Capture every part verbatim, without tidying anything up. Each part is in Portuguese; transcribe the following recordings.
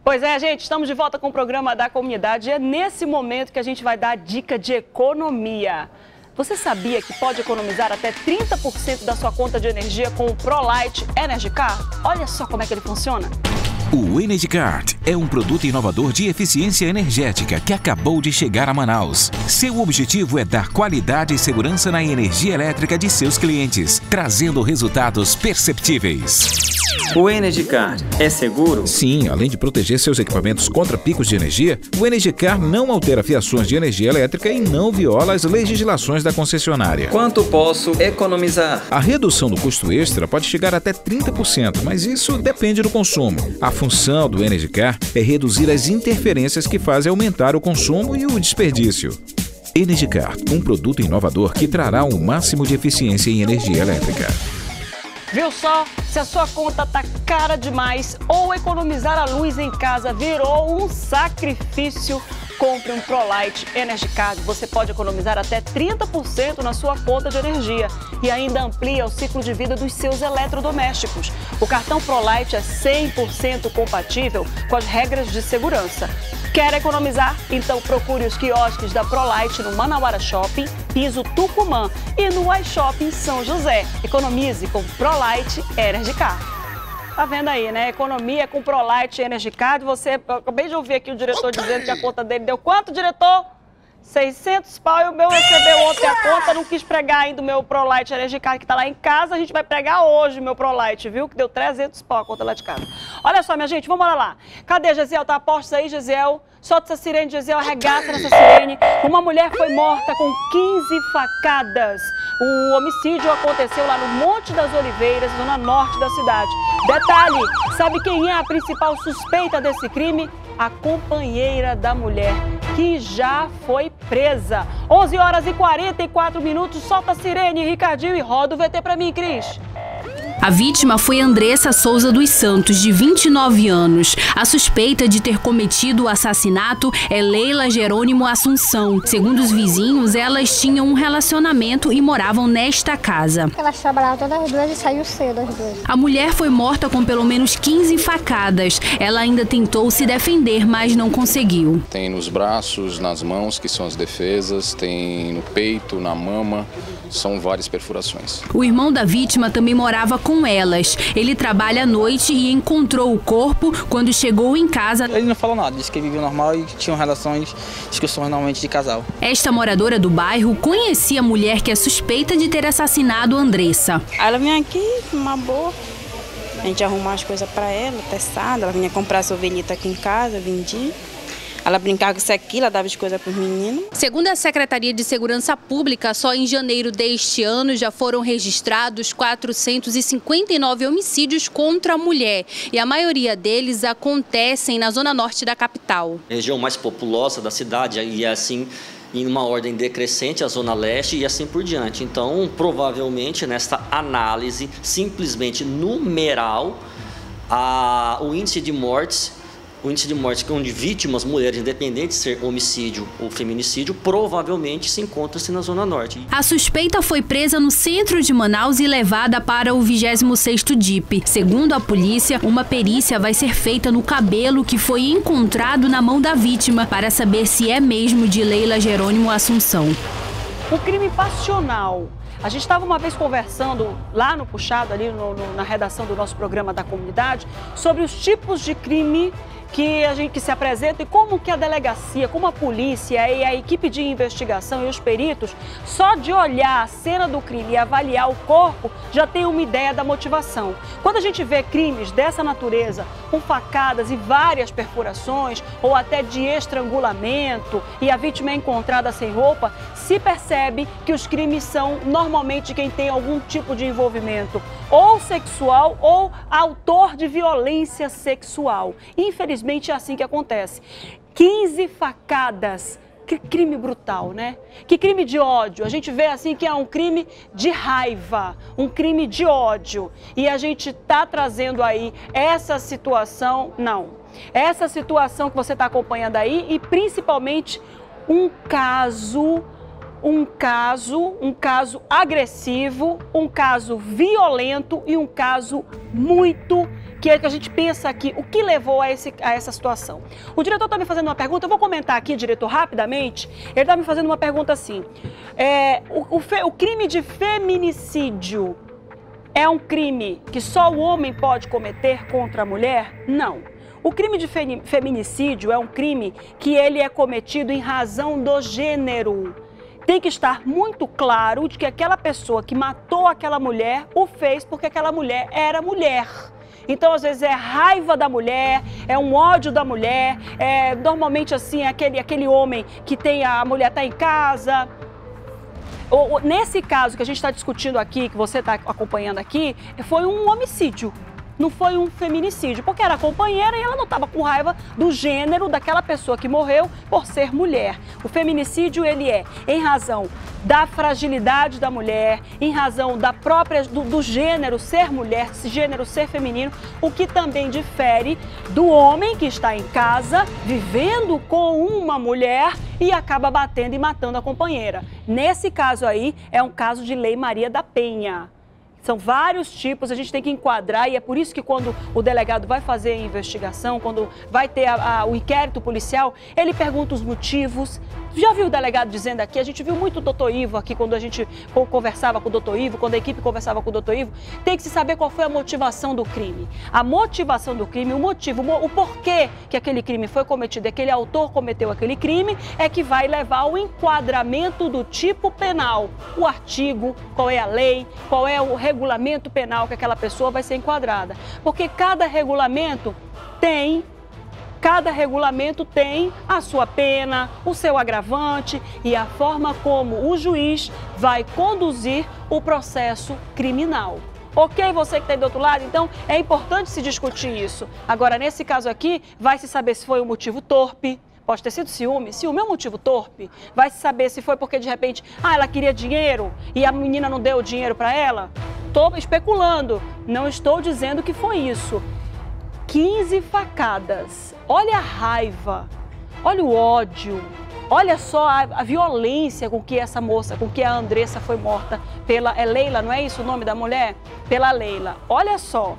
Pois é, gente, estamos de volta com o programa da comunidade e é nesse momento que a gente vai dar dica de economia. Você sabia que pode economizar até trinta por cento da sua conta de energia com o ProLite Energy Card? Olha só como é que ele funciona. O Energy Card é um produto inovador de eficiência energética que acabou de chegar a Manaus. Seu objetivo é dar qualidade e segurança na energia elétrica de seus clientes, trazendo resultados perceptíveis. O Energy Card é seguro? Sim, além de proteger seus equipamentos contra picos de energia, o Energy Card não altera fiações de energia elétrica e não viola as legislações da concessionária. Quanto posso economizar? A redução do custo extra pode chegar até trinta por cento, mas isso depende do consumo. A função do Energy Card é reduzir as interferências que fazem aumentar o consumo e o desperdício. Energy Card, um produto inovador que trará um máximo de eficiência em energia elétrica. Viu só? Se a sua conta tá cara demais ou economizar a luz em casa virou um sacrifício, compre um ProLite Energy Card. Você pode economizar até trinta por cento na sua conta de energia e ainda amplia o ciclo de vida dos seus eletrodomésticos. O cartão ProLite é cem por cento compatível com as regras de segurança. Quer economizar? Então procure os quiosques da ProLite no Manauara Shopping, Piso Tucumã e no iShopping São José. Economize com ProLite Energy Card. Tá vendo aí, né? Economia com ProLite Energy Card. Você, eu acabei de ouvir aqui o diretor dizendo que a conta dele deu quanto, diretor? seiscentos pau e o meu recebeu ontem a conta, não quis pregar ainda o meu ProLite Energy Card que tá lá em casa, a gente vai pregar hoje o meu ProLite, viu? Que deu trezentos pau a conta lá de casa. Olha só, minha gente, vamos lá. Cadê Gesiel? Tá a postos aí, Gesiel? Solta essa sirene, Gesiel, arregaça nessa sirene. Uma mulher foi morta com quinze facadas. O homicídio aconteceu lá no Monte das Oliveiras, zona norte da cidade. Detalhe, sabe quem é a principal suspeita desse crime? A companheira da mulher, que já foi presa. onze horas e quarenta e quatro minutos, solta a sirene, Ricardinho, e roda o V T pra mim, Cris. A vítima foi Andressa Souza dos Santos, de vinte e nove anos. A suspeita de ter cometido o assassinato é Leila Jerônimo Assunção. Segundo os vizinhos, elas tinham um relacionamento e moravam nesta casa. Elas trabalhavam todas as duas e saiu cedo as duas. A mulher foi morta com pelo menos quinze facadas. Ela ainda tentou se defender, mas não conseguiu. Tem nos braços, nas mãos, que são as defesas, tem no peito, na mama, são várias perfurações. O irmão da vítima também morava com elas. Ele trabalha à noite e encontrou o corpo quando chegou em casa. Ele não falou nada, disse que vivia normal e tinham relações, discussões normalmente de casal. Esta moradora do bairro conhecia a mulher que é suspeita de ter assassinado Andressa. Aí ela vinha aqui, uma boa, a gente arrumava as coisas para ela, testada, ela vinha comprar sorvete aqui em casa, vendia. Ela brincava com isso aqui, ela dava as coisas para os meninos. Segundo a Secretaria de Segurança Pública, só em janeiro deste ano já foram registrados quatrocentos e cinquenta e nove homicídios contra a mulher. E a maioria deles acontecem na zona norte da capital. Região mais populosa da cidade e assim em uma ordem decrescente a zona leste e assim por diante. Então, provavelmente, nesta análise simplesmente numeral, a, o índice de mortes O índice de mortes de vítimas, mulheres, independente de ser homicídio ou feminicídio, provavelmente se encontra-se na Zona Norte. A suspeita foi presa no centro de Manaus e levada para o vigésimo sexto D I P. Segundo a polícia, uma perícia vai ser feita no cabelo que foi encontrado na mão da vítima para saber se é mesmo de Leila Jerônimo Assunção. O crime passional. A gente estava uma vez conversando lá no Puxado, ali no, no, na redação do nosso programa da comunidade, sobre os tipos de crime que a gente que se apresenta e como que a delegacia, como a polícia e a equipe de investigação e os peritos, só de olhar a cena do crime e avaliar o corpo, já tem uma ideia da motivação. Quando a gente vê crimes dessa natureza, com facadas e várias perfurações, ou até de estrangulamento, e a vítima é encontrada sem roupa, se percebe que os crimes são normalmente quem tem algum tipo de envolvimento, ou sexual, ou autor de violência sexual. Infelizmente, é assim que acontece. quinze facadas. Que crime brutal, né? Que crime de ódio. A gente vê assim que é um crime de raiva, um crime de ódio. E a gente tá trazendo aí essa situação, não, essa situação que você está acompanhando aí e principalmente um caso, um caso, um caso agressivo, um caso violento e um caso muito que é que a gente pensa aqui, o que levou a, esse, a essa situação. O diretor está me fazendo uma pergunta, eu vou comentar aqui, diretor, rapidamente. Ele está me fazendo uma pergunta assim, é, o, o, fe, o crime de feminicídio é um crime que só o homem pode cometer contra a mulher? Não. O crime de fe, feminicídio é um crime que ele é cometido em razão do gênero. Tem que estar muito claro de que aquela pessoa que matou aquela mulher o fez porque aquela mulher era mulher. Então, às vezes, é raiva da mulher, é um ódio da mulher, é normalmente assim, aquele, aquele homem que tem a, a mulher está em casa. Ou, ou, nesse caso que a gente está discutindo aqui, que você está acompanhando aqui, foi um homicídio. Não foi um feminicídio, porque era companheira e ela não estava com raiva do gênero daquela pessoa que morreu por ser mulher. O feminicídio, ele é em razão da fragilidade da mulher, em razão da própria, do, do gênero ser mulher, gênero ser feminino, o que também difere do homem que está em casa, vivendo com uma mulher e acaba batendo e matando a companheira. Nesse caso aí, é um caso de Lei Maria da Penha. São vários tipos, a gente tem que enquadrar e é por isso que quando o delegado vai fazer a investigação, quando vai ter a, a, o inquérito policial, ele pergunta os motivos. Já viu o delegado dizendo aqui, a gente viu muito o doutor Ivo aqui, quando a gente conversava com o doutor Ivo, quando a equipe conversava com o doutor Ivo, tem que se saber qual foi a motivação do crime. A motivação do crime, o motivo, o porquê que aquele crime foi cometido, aquele autor cometeu aquele crime, é que vai levar ao enquadramento do tipo penal. O artigo, qual é a lei, qual é o regulamento penal que aquela pessoa vai ser enquadrada. Porque cada regulamento tem... Cada regulamento tem a sua pena, o seu agravante e a forma como o juiz vai conduzir o processo criminal. Ok, você que está aí do outro lado? Então, é importante se discutir isso. Agora, nesse caso aqui, vai se saber se foi um motivo torpe, pode ter sido ciúme. Ciúme é um motivo torpe. Vai se saber se foi porque, de repente, ah, ela queria dinheiro e a menina não deu o dinheiro para ela. Estou especulando, não estou dizendo que foi isso. quinze facadas. Olha a raiva, olha o ódio, olha só a, a violência com que essa moça, com que a Andressa foi morta pela... É Leila, não é isso o nome da mulher? Pela Leila. Olha só,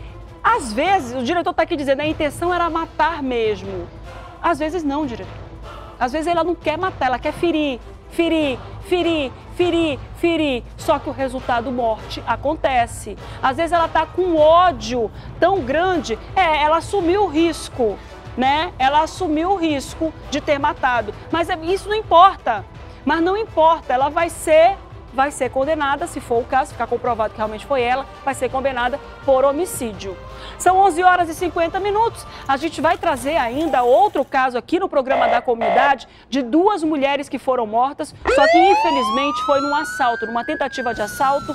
às vezes, o diretor está aqui dizendo a intenção era matar mesmo. Às vezes não, diretor. Às vezes ela não quer matar, ela quer ferir, ferir, ferir, ferir, ferir. Só que o resultado morte acontece. Às vezes ela está com ódio tão grande, é, ela assumiu o risco, né? Ela assumiu o risco de ter matado. Mas isso não importa. Mas não importa, ela vai ser, vai ser condenada, se for o caso, ficar comprovado que realmente foi ela, vai ser condenada por homicídio. São onze horas e cinquenta minutos. A gente vai trazer ainda outro caso aqui no programa da comunidade de duas mulheres que foram mortas, só que infelizmente foi num assalto, numa tentativa de assalto.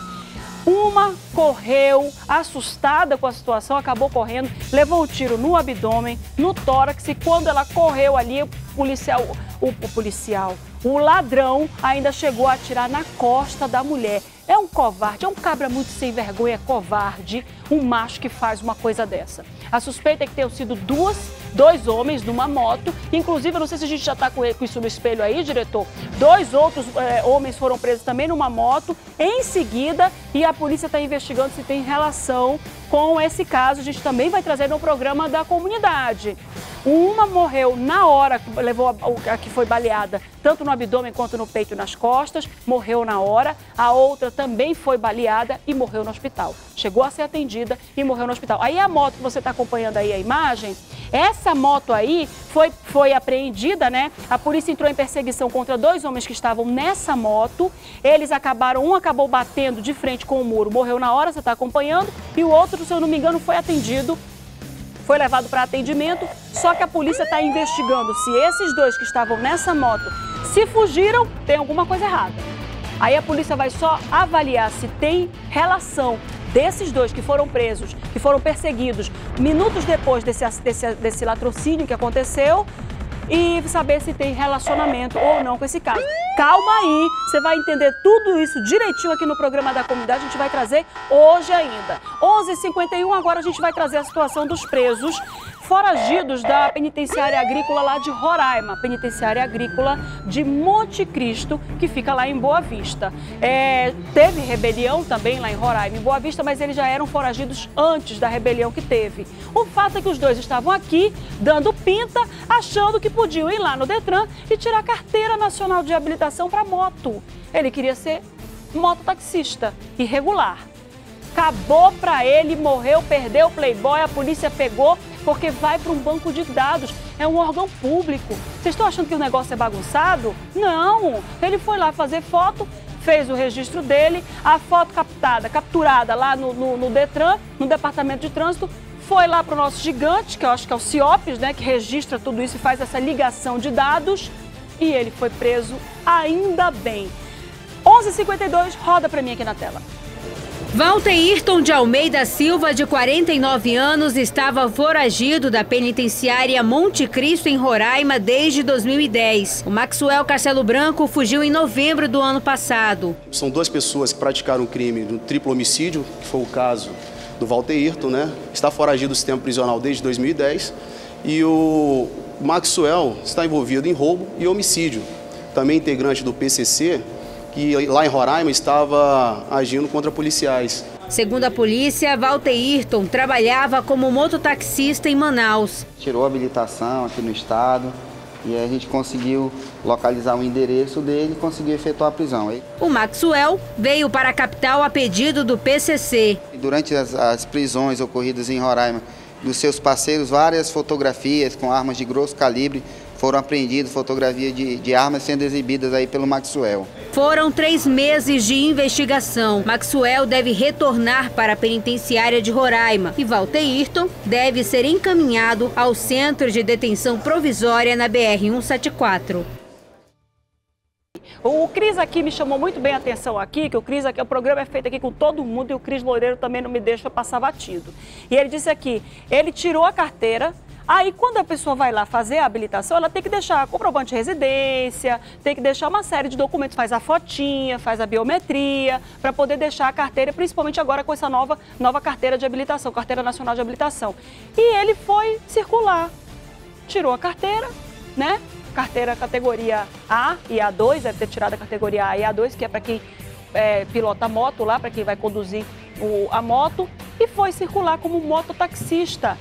Uma correu, assustada com a situação, acabou correndo, levou um tiro no abdômen, no tórax e quando ela correu ali, o policial, o, o policial, o ladrão ainda chegou a atirar na costa da mulher. É um covarde, é um cabra muito sem vergonha, covarde, um macho que faz uma coisa dessa. A suspeita é que tenham sido duas, dois homens numa moto, inclusive, eu não sei se a gente já está com isso no espelho aí, diretor, dois outros é, homens foram presos também numa moto, em seguida, e a polícia está investigando se tem relação com esse caso, a gente também vai trazer no programa da comunidade. Uma morreu na hora, levou a, a que foi baleada, tanto no abdômen quanto no peito e nas costas, morreu na hora. A outra também foi baleada e morreu no hospital. Chegou a ser atendida e morreu no hospital. Aí a moto que você está acompanhando aí a imagem, essa moto aí foi, foi apreendida, né? A polícia entrou em perseguição contra dois homens que estavam nessa moto. Eles acabaram, um acabou batendo de frente com o muro, morreu na hora, você está acompanhando, e o outro, se eu não me engano, foi atendido. Foi levado para atendimento, só que a polícia está investigando se esses dois que estavam nessa moto, se fugiram, tem alguma coisa errada. Aí a polícia vai só avaliar se tem relação desses dois que foram presos, que foram perseguidos minutos depois desse, desse, desse latrocínio que aconteceu, e saber se tem relacionamento ou não com esse caso. Calma aí, você vai entender tudo isso direitinho aqui no programa da comunidade, a gente vai trazer hoje ainda. onze e cinquenta e um, agora a gente vai trazer a situação dos presos foragidos da penitenciária agrícola lá de Roraima, penitenciária agrícola de Monte Cristo, que fica lá em Boa Vista. É, teve rebelião também lá em Roraima, em Boa Vista, mas eles já eram foragidos antes da rebelião que teve. O fato é que os dois estavam aqui, dando pinta, achando que podiam ir lá no Detran e tirar a carteira nacional de habilitação para moto. Ele queria ser mototaxista, irregular. Acabou para ele, morreu, perdeu o Playboy, a polícia pegou, porque vai para um banco de dados, é um órgão público. Vocês estão achando que o negócio é bagunçado? Não, ele foi lá fazer foto, fez o registro dele, a foto captada, capturada lá no, no, no Detran, no Departamento de Trânsito, foi lá para o nosso gigante, que eu acho que é o CIOPS, né, que registra tudo isso e faz essa ligação de dados, e ele foi preso ainda bem. onze e cinquenta e dois, roda para mim aqui na tela. Valteirton de Almeida Silva, de quarenta e nove anos, estava foragido da penitenciária Monte Cristo, em Roraima, desde dois mil e dez. O Maxwell Castelo Branco fugiu em novembro do ano passado. São duas pessoas que praticaram um crime de um triplo homicídio, que foi o caso do Valteirton, né? Está foragido do sistema prisional desde dois mil e dez. E o Maxwell está envolvido em roubo e homicídio. Também integrante do P C C, que lá em Roraima estava agindo contra policiais. Segundo a polícia, Valteirton trabalhava como mototaxista em Manaus. Tirou a habilitação aqui no estado e aí a gente conseguiu localizar o endereço dele e conseguiu efetuar a prisão. O Maxwell veio para a capital a pedido do P C C. Durante as, as prisões ocorridas em Roraima dos seus parceiros, várias fotografias com armas de grosso calibre foram apreendidas, fotografias de, de armas sendo exibidas aí pelo Maxwell. Foram três meses de investigação. Maxwell deve retornar para a penitenciária de Roraima e Valteirton deve ser encaminhado ao Centro de Detenção Provisória na B R cento e setenta e quatro. O Cris aqui me chamou muito bem a atenção aqui, que o Cris aqui, o programa é feito aqui com todo mundo e o Cris Loureiro também não me deixa passar batido. E ele disse aqui, ele tirou a carteira. Aí, quando a pessoa vai lá fazer a habilitação, ela tem que deixar comprovante de residência, tem que deixar uma série de documentos, faz a fotinha, faz a biometria, para poder deixar a carteira, principalmente agora com essa nova, nova carteira de habilitação, Carteira Nacional de Habilitação. E ele foi circular, tirou a carteira, né? Carteira categoria A e A dois, deve ter tirado a categoria A e A dois, que é para quem é, pilota moto lá, para quem vai conduzir o, a moto, e foi circular como mototaxista.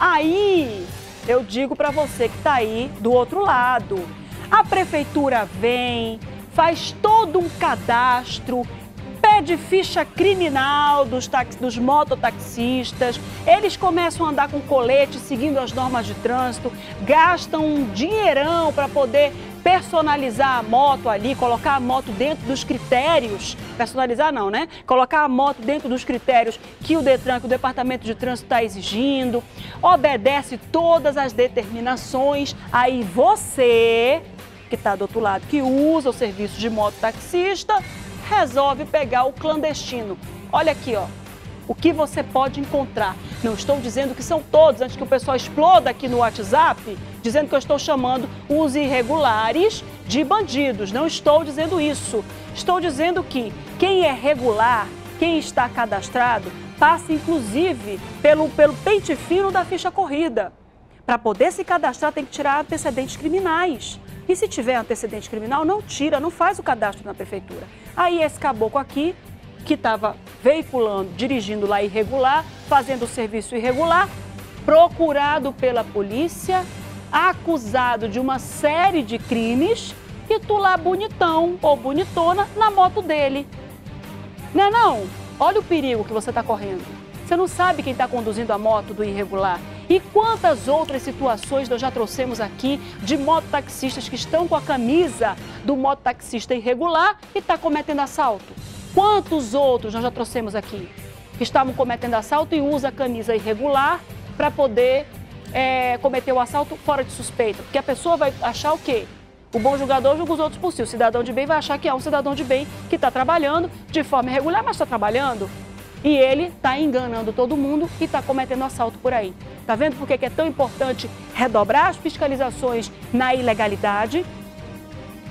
Aí, eu digo para você que está aí do outro lado, a prefeitura vem, faz todo um cadastro, pede ficha criminal dos, taxi, dos mototaxistas, eles começam a andar com colete, seguindo as normas de trânsito, gastam um dinheirão para poder personalizar a moto ali, colocar a moto dentro dos critérios, personalizar não, né? Colocar a moto dentro dos critérios que o Detran, que o Departamento de Trânsito está exigindo, obedece todas as determinações, aí você, que está do outro lado, que usa o serviço de mototaxista, resolve pegar o clandestino. Olha aqui, ó, o que você pode encontrar. Não estou dizendo que são todos, antes que o pessoal exploda aqui no WhatsApp, dizendo que eu estou chamando os irregulares de bandidos. Não estou dizendo isso. Estou dizendo que quem é regular, quem está cadastrado, passa inclusive pelo, pelo pente fino da ficha corrida. Para poder se cadastrar, tem que tirar antecedentes criminais. E se tiver antecedente criminal, não tira, não faz o cadastro na prefeitura. Aí esse caboclo aqui, que estava veiculando, dirigindo lá irregular, fazendo o serviço irregular, procurado pela polícia, acusado de uma série de crimes, e tu lá bonitão ou bonitona na moto dele. Não é não? Olha o perigo que você está correndo. Você não sabe quem está conduzindo a moto do irregular. E quantas outras situações nós já trouxemos aqui de mototaxistas que estão com a camisa do mototaxista irregular e está cometendo assalto? Quantos outros nós já trouxemos aqui que estavam cometendo assalto e usa a camisa irregular para poder é, cometer o assalto fora de suspeita? Porque a pessoa vai achar o quê? O bom julgador julga os outros por si. O cidadão de bem vai achar que é um cidadão de bem que está trabalhando de forma irregular, mas está trabalhando. E ele está enganando todo mundo e está cometendo assalto por aí. Tá vendo por que é tão importante redobrar as fiscalizações na ilegalidade?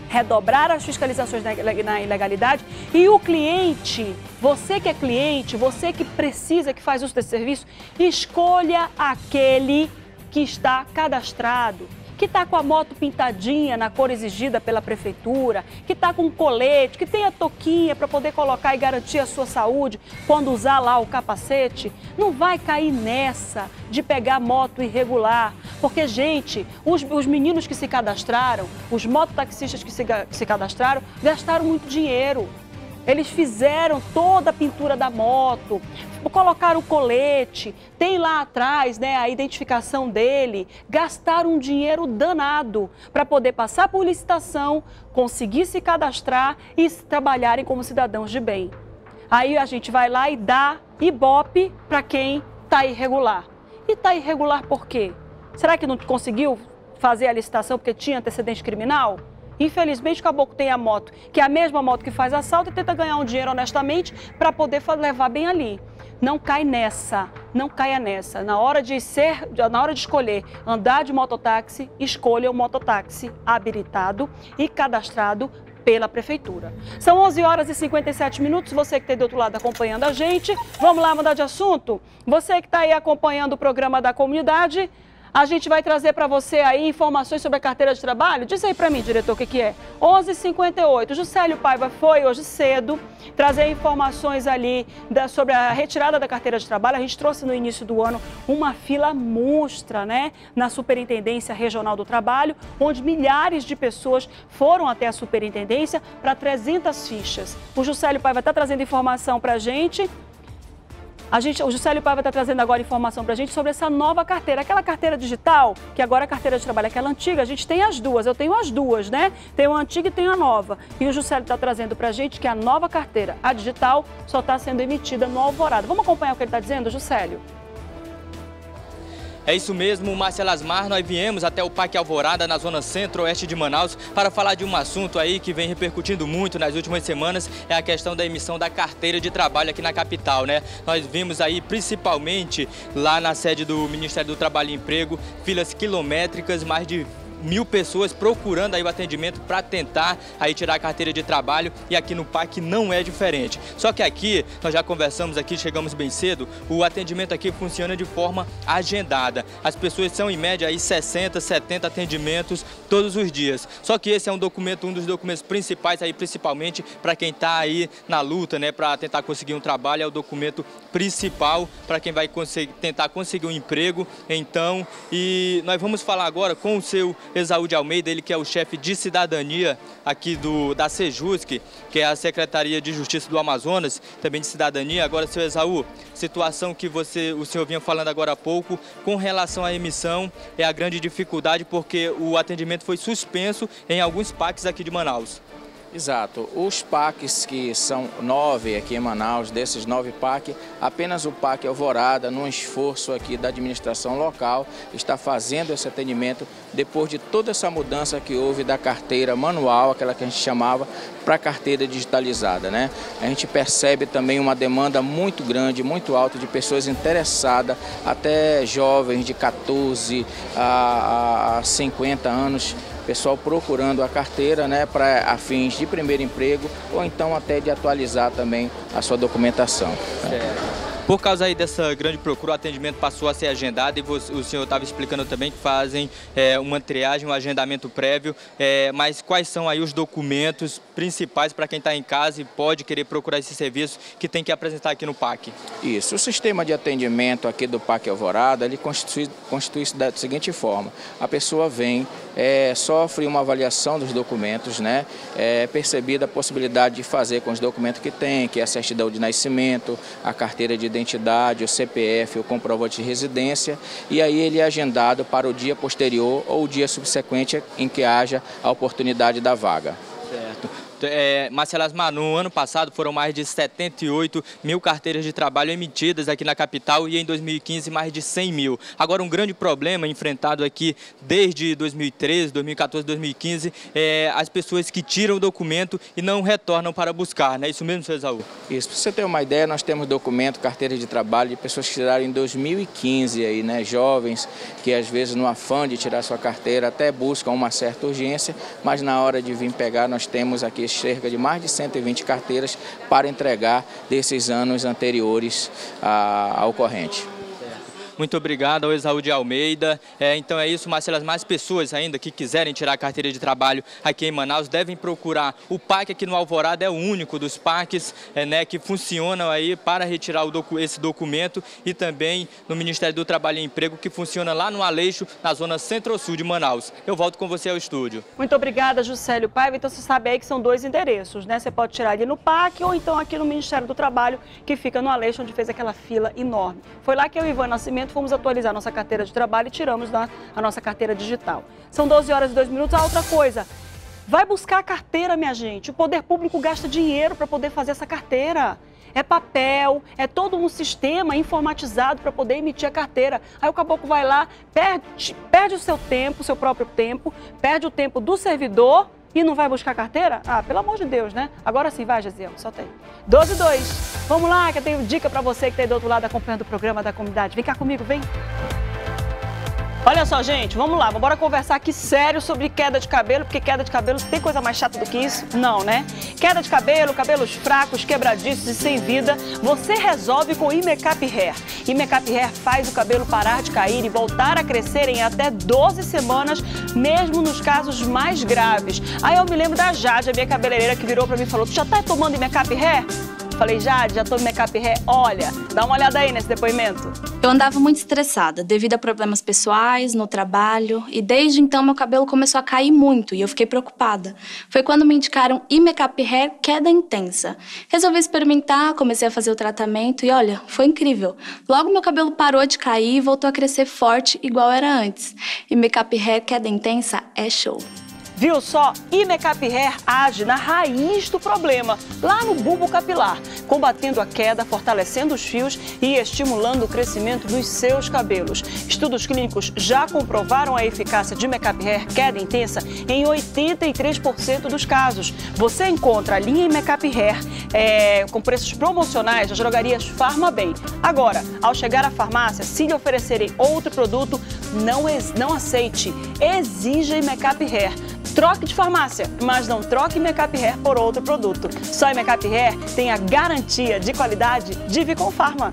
redobrar as fiscalizações na ilegalidade e o cliente, você que é cliente, você que precisa, que faz uso desse serviço, escolha aquele que está cadastrado, que está com a moto pintadinha na cor exigida pela prefeitura, que está com um colete, que tem a touquinha para poder colocar e garantir a sua saúde quando usar lá o capacete. Não vai cair nessa de pegar moto irregular, porque, gente, os, os meninos que se cadastraram, os mototaxistas que se, que se cadastraram, gastaram muito dinheiro. Eles fizeram toda a pintura da moto, colocaram o colete, tem lá atrás, né, a identificação dele, gastaram um dinheiro danado para poder passar por licitação, conseguir se cadastrar e trabalharem como cidadãos de bem. Aí a gente vai lá e dá ibope para quem está irregular. E está irregular por quê? Será que não conseguiu fazer a licitação porque tinha antecedente criminal? Infelizmente, o caboclo tem a moto, que é a mesma moto que faz assalto e tenta ganhar um dinheiro honestamente para poder levar bem ali. Não cai nessa, não caia nessa. Na hora de ser, na hora de escolher andar de mototáxi, escolha o mototáxi habilitado e cadastrado pela prefeitura. São onze horas e cinquenta e sete minutos, você que está do outro lado acompanhando a gente. Vamos lá mudar de assunto? Você que está aí acompanhando o programa da comunidade, a gente vai trazer para você aí informações sobre a carteira de trabalho. Diz aí para mim, diretor, o que, que é? onze e cinquenta e oito. Juscelio Paiva foi hoje cedo trazer informações ali da, sobre a retirada da carteira de trabalho. A gente trouxe no início do ano uma fila monstra, né, na Superintendência Regional do Trabalho, onde milhares de pessoas foram até a superintendência para trezentas fichas. O Juscelio Paiva está trazendo informação para a gente. A gente, o Juscelio Paiva está trazendo agora informação para a gente sobre essa nova carteira, aquela carteira digital, que agora é a carteira de trabalho, aquela antiga, a gente tem as duas, eu tenho as duas, né? Tenho a antiga e tenho a nova. E o Juscelio está trazendo para a gente que a nova carteira, a digital, só está sendo emitida no Alvorada. Vamos acompanhar o que ele está dizendo, Juscelio? É isso mesmo, Márcia Lasmar, nós viemos até o Parque Alvorada, na zona centro-oeste de Manaus, para falar de um assunto aí que vem repercutindo muito nas últimas semanas, é a questão da emissão da carteira de trabalho aqui na capital, né? Nós vimos aí, principalmente lá na sede do Ministério do Trabalho e Emprego, filas quilométricas, mais de mil pessoas procurando aí o atendimento para tentar aí tirar a carteira de trabalho, e aqui no Parque não é diferente. Só que aqui, nós já conversamos aqui, chegamos bem cedo, o atendimento aqui funciona de forma agendada. As pessoas são em média aí sessenta, setenta atendimentos todos os dias. Só que esse é um documento, um dos documentos principais aí, principalmente para quem está aí na luta, né, para tentar conseguir um trabalho, é o documento principal para quem vai conseguir, tentar conseguir um emprego. Então, e nós vamos falar agora com o seu Esaú de Almeida, ele que é o chefe de cidadania aqui do, da Sejusc, que é a Secretaria de Justiça do Amazonas, também de cidadania. Agora, seu Esaú, situação que você, o senhor vinha falando agora há pouco, com relação à emissão, é a grande dificuldade porque o atendimento foi suspenso em alguns parques aqui de Manaus. Exato. Os parques, que são nove aqui em Manaus, desses nove parques, apenas o Parque Alvorada, num esforço aqui da administração local, está fazendo esse atendimento depois de toda essa mudança que houve da carteira manual, aquela que a gente chamava, para a carteira digitalizada, né? A gente percebe também uma demanda muito grande, muito alta de pessoas interessadas, até jovens de quatorze a cinquenta anos, pessoal procurando a carteira, né, para a fins de primeiro emprego ou então até de atualizar também a sua documentação. Certo. Por causa aí dessa grande procura, o atendimento passou a ser agendado e você, o senhor estava explicando também que fazem é, uma triagem, um agendamento prévio, é, mas quais são aí os documentos principais para quem está em casa e pode querer procurar esse serviço que tem que apresentar aqui no Parque? Isso, o sistema de atendimento aqui do Parque Alvorada, ele constitui, constitui-se da seguinte forma: a pessoa vem, é, sofre uma avaliação dos documentos, né, é percebida a possibilidade de fazer com os documentos que tem, que é a certidão de nascimento, a carteira de identidade, o C P F, o comprovante de residência, e aí ele é agendado para o dia posterior ou o dia subsequente em que haja a oportunidade da vaga. Certo. É, Marcelo Asmar, no ano passado foram mais de setenta e oito mil carteiras de trabalho emitidas aqui na capital e em dois mil e quinze mais de cem mil. Agora, um grande problema enfrentado aqui desde dois mil e treze, dois mil e quatorze, dois mil e quinze é as pessoas que tiram o documento e não retornam para buscar, não é isso mesmo, seu Esaú? Isso, para você ter uma ideia, nós temos documento, carteira de trabalho de pessoas que tiraram em dois mil e quinze, aí, né, jovens que às vezes no afã de tirar sua carteira até buscam uma certa urgência, mas na hora de vir pegar nós temos aqui cerca de mais de cento e vinte carteiras para entregar desses anos anteriores ao corrente. Muito obrigado ao Esaú de Almeida. É, então é isso, Marcelo. As mais pessoas ainda que quiserem tirar a carteira de trabalho aqui em Manaus devem procurar o P A C aqui no Alvorada, é o único dos P A Cs é, né, que funcionam aí para retirar o docu esse documento, e também no Ministério do Trabalho e Emprego, que funciona lá no Aleixo, na zona centro-sul de Manaus. Eu volto com você ao estúdio. Muito obrigada, Juscelio Paiva. Então você sabe aí que são dois endereços, né? Você pode tirar ali no P A C ou então aqui no Ministério do Trabalho, que fica no Aleixo, onde fez aquela fila enorme. Foi lá que eu e o Ivan Nascimento fomos atualizar a nossa carteira de trabalho e tiramos a nossa carteira digital. São doze horas e dois minutos. A outra coisa, vai buscar a carteira, minha gente. O poder público gasta dinheiro para poder fazer essa carteira. É papel, é todo um sistema informatizado para poder emitir a carteira. Aí o caboclo vai lá, perde, perde o seu tempo, o seu próprio tempo, perde o tempo do servidor e não vai buscar carteira? Ah, pelo amor de Deus, né? Agora sim, vai, Gesiel, solta aí. doze e dois. Vamos lá, que eu tenho dica para você que está aí do outro lado acompanhando o programa da comunidade. Vem cá comigo, vem. Olha só, gente, vamos lá, vamos bora conversar aqui sério sobre queda de cabelo, porque queda de cabelo tem coisa mais chata do que isso? Não, né? Queda de cabelo, cabelos fracos, quebradiços e sem vida, você resolve com Imecap Hair. Imecap Hair faz o cabelo parar de cair e voltar a crescer em até doze semanas, mesmo nos casos mais graves. Aí eu me lembro da Jade, a minha cabeleireira, que virou pra mim e falou: tu já tá tomando Imecap Hair? Falei: Jade, já tô Imecap Hair. Olha, dá uma olhada aí nesse depoimento. Eu andava muito estressada devido a problemas pessoais, no trabalho, e desde então meu cabelo começou a cair muito e eu fiquei preocupada. Foi quando me indicaram Imecap Hair Queda Intensa. Resolvi experimentar, comecei a fazer o tratamento e olha, foi incrível. Logo meu cabelo parou de cair e voltou a crescer forte igual era antes. Imecap Hair Queda Intensa é show. Viu só? Imecap Hair age na raiz do problema, lá no bulbo capilar, combatendo a queda, fortalecendo os fios e estimulando o crescimento dos seus cabelos. Estudos clínicos já comprovaram a eficácia de Imecap Hair Queda Intensa em oitenta e três por cento dos casos. Você encontra a linha Imecap Hair é, com preços promocionais das drogarias Farmabem. Agora, ao chegar à farmácia, se lhe oferecerem outro produto, não, não aceite. Exija Imecap Hair. Troque de farmácia, mas não troque Imecap Hair por outro produto. Só Imecap Hair tem a garantia de qualidade de Vicom Pharma.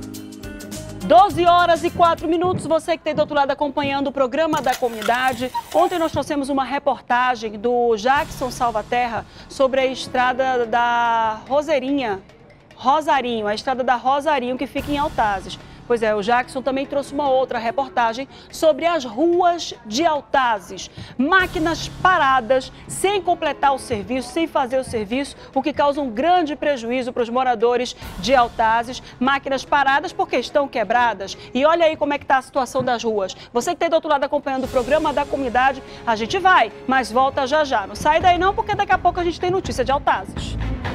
doze horas e quatro minutos, você que tem do outro lado acompanhando o programa da comunidade. Ontem nós trouxemos uma reportagem do Jackson Salvaterra sobre a estrada da Roseirinha, Rosarinho, a estrada da Rosarinho, que fica em Altazes. Pois é, o Jackson também trouxe uma outra reportagem sobre as ruas de Altazes. Máquinas paradas, sem completar o serviço, sem fazer o serviço, o que causa um grande prejuízo para os moradores de Altazes. Máquinas paradas porque estão quebradas. E olha aí como é que está a situação das ruas. Você que está do outro lado acompanhando o programa da comunidade, a gente vai, mas volta já já. Não sai daí não, porque daqui a pouco a gente tem notícia de Altazes.